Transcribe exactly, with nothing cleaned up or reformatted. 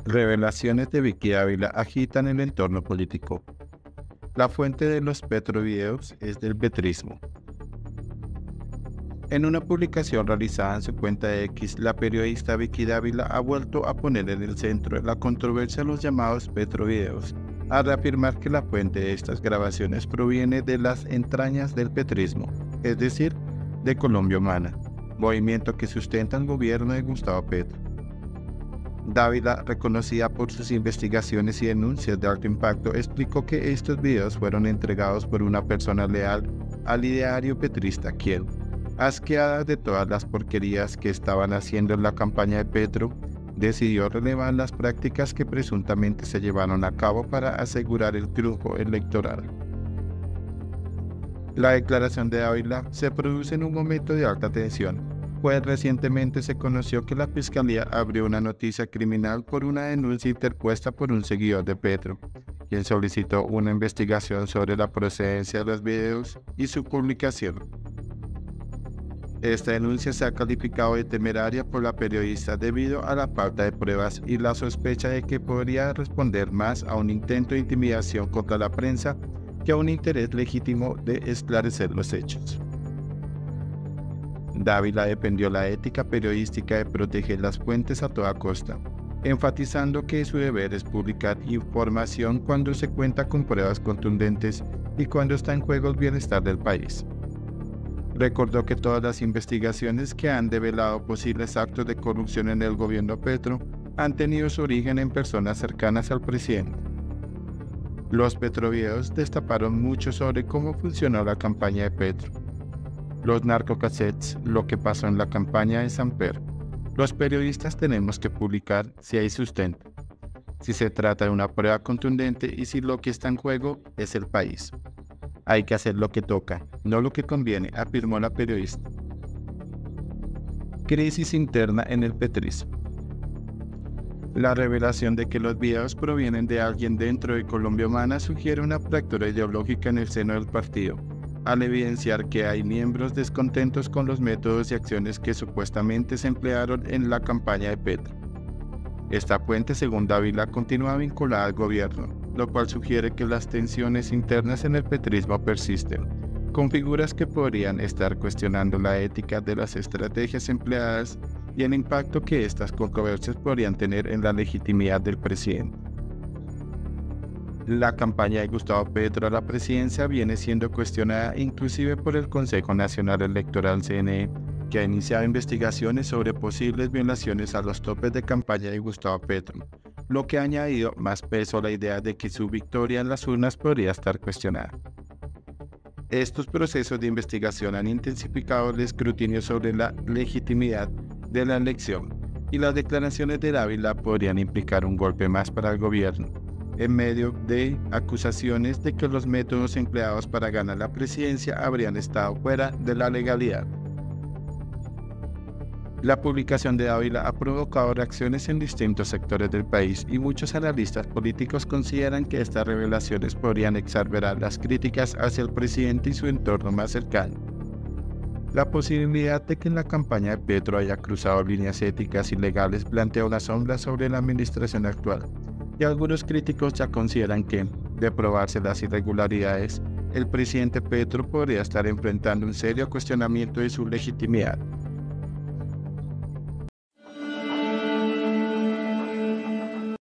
Revelaciones de Vicky Ávila agitan el entorno político. La fuente de los petrovideos es del petrismo. En una publicación realizada en su cuenta de X, la periodista Vicky Ávila ha vuelto a poner en el centro la controversia de los llamados petrovideos, al reafirmar que la fuente de estas grabaciones proviene de las entrañas del petrismo, es decir, de Colombia Humana, movimiento que sustenta el gobierno de Gustavo Petro. Dávila, reconocida por sus investigaciones y denuncias de alto impacto, explicó que estos videos fueron entregados por una persona leal al ideario petrista, quien, asqueada de todas las porquerías que estaban haciendo en la campaña de Petro, decidió relevar las prácticas que presuntamente se llevaron a cabo para asegurar el triunfo electoral. La declaración de Dávila se produce en un momento de alta tensión, pues recientemente se conoció que la Fiscalía abrió una noticia criminal por una denuncia interpuesta por un seguidor de Petro, quien solicitó una investigación sobre la procedencia de los videos y su publicación. Esta denuncia se ha calificado de temeraria por la periodista debido a la falta de pruebas y la sospecha de que podría responder más a un intento de intimidación contra la prensa que a un interés legítimo de esclarecer los hechos. Dávila defendió la ética periodística de proteger las fuentes a toda costa, enfatizando que su deber es publicar información cuando se cuenta con pruebas contundentes y cuando está en juego el bienestar del país. Recordó que todas las investigaciones que han develado posibles actos de corrupción en el gobierno Petro han tenido su origen en personas cercanas al presidente. Los petrovideos destaparon mucho sobre cómo funcionó la campaña de Petro, los narcocassettes, lo que pasó en la campaña de Samper. Los periodistas tenemos que publicar si hay sustento, si se trata de una prueba contundente y si lo que está en juego es el país. Hay que hacer lo que toca, no lo que conviene, afirmó la periodista. Crisis interna en el petrismo. La revelación de que los videos provienen de alguien dentro de Colombia Humana sugiere una fractura ideológica en el seno del partido, al evidenciar que hay miembros descontentos con los métodos y acciones que supuestamente se emplearon en la campaña de Petro. Esta fuente, según Dávila, continúa vinculada al gobierno, lo cual sugiere que las tensiones internas en el petrismo persisten, con figuras que podrían estar cuestionando la ética de las estrategias empleadas y el impacto que estas controversias podrían tener en la legitimidad del presidente. La campaña de Gustavo Petro a la presidencia viene siendo cuestionada inclusive por el Consejo Nacional Electoral C N E, que ha iniciado investigaciones sobre posibles violaciones a los topes de campaña de Gustavo Petro, lo que ha añadido más peso a la idea de que su victoria en las urnas podría estar cuestionada. Estos procesos de investigación han intensificado el escrutinio sobre la legitimidad de la elección, y las declaraciones de Dávila podrían implicar un golpe más para el gobierno, en medio de acusaciones de que los métodos empleados para ganar la presidencia habrían estado fuera de la legalidad. La publicación de Dávila ha provocado reacciones en distintos sectores del país y muchos analistas políticos consideran que estas revelaciones podrían exacerbar las críticas hacia el presidente y su entorno más cercano. La posibilidad de que en la campaña de Petro haya cruzado líneas éticas y legales plantea una sombra sobre la administración actual, y algunos críticos ya consideran que, de probarse las irregularidades, el presidente Petro podría estar enfrentando un serio cuestionamiento de su legitimidad.